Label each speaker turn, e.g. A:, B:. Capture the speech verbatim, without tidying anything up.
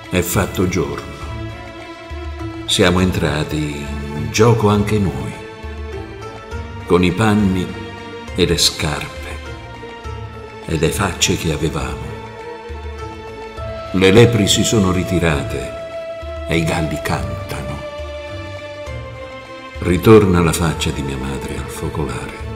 A: È fatto giorno. Siamo entrati in gioco anche noi, con i panni e le scarpe e le facce che avevamo. Le lepri si sono ritirate e i galli cantano. Ritorna la faccia di mia madre al focolare.